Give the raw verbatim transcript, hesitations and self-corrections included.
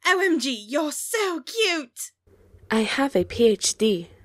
O M G, you're so cute! I have a PhD.